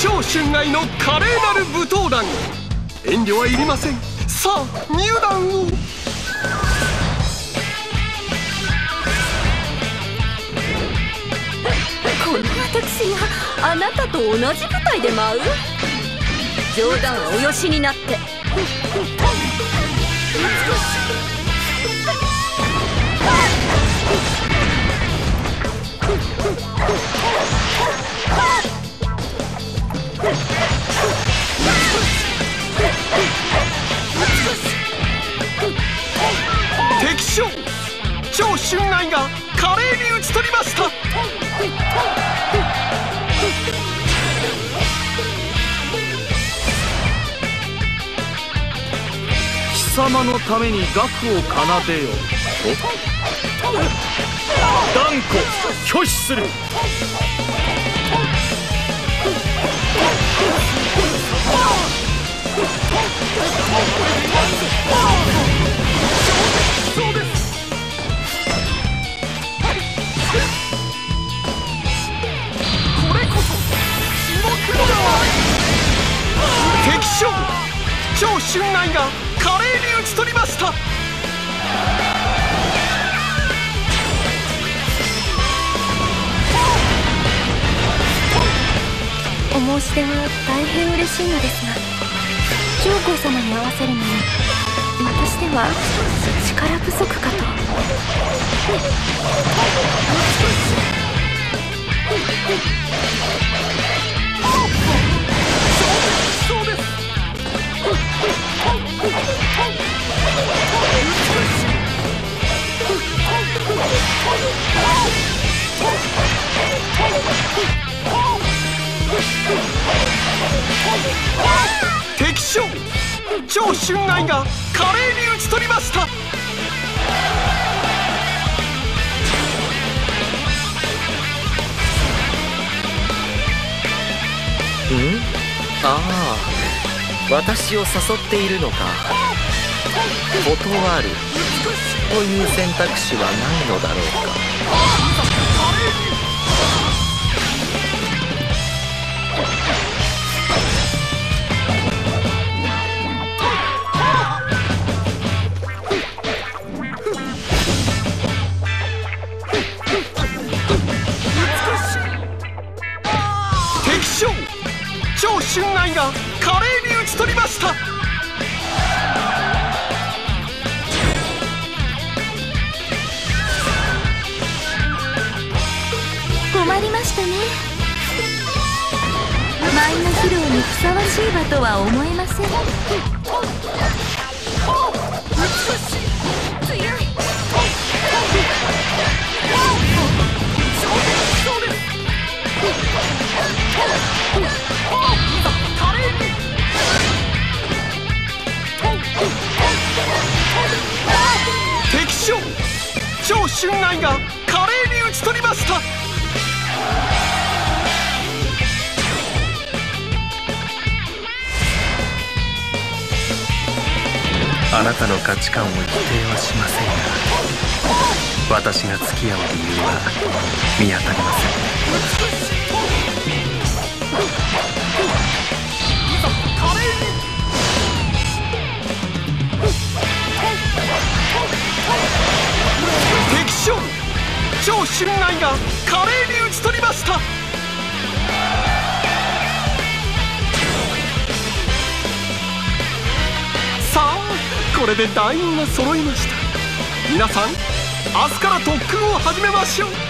超春外の華麗なる武闘団、遠慮はいりません。さあ入団を。 この私があなたと同じ舞台で舞う？冗談はおよしになって。 敵将超春外が華麗に討ち取りました。 貴様のために学を奏でよと断固拒否する。 そうです。これこそ地獄の敵将超春外が華麗に討ち取りました。 お申し出は大変嬉しいのですが、上皇様に合わせるのに私では力不足かと。 そうです。敵将超春外が華麗に討ち取りました。 ああ、私を誘っているのか。断るという選択肢はないのだろうか。 敵将超春外が華麗に討ち取りました。 困りましたね。舞の披露にふさわしい場とは思えません。強い。 敵将超春外が華麗に討ち取りました。 あなたの価値観を否定はしませんが、私が付き合う理由は見当たりません。 敵将超春外が華麗に討ち取りました。さあこれで団員が揃いました。皆さん明日から特訓を始めましょう。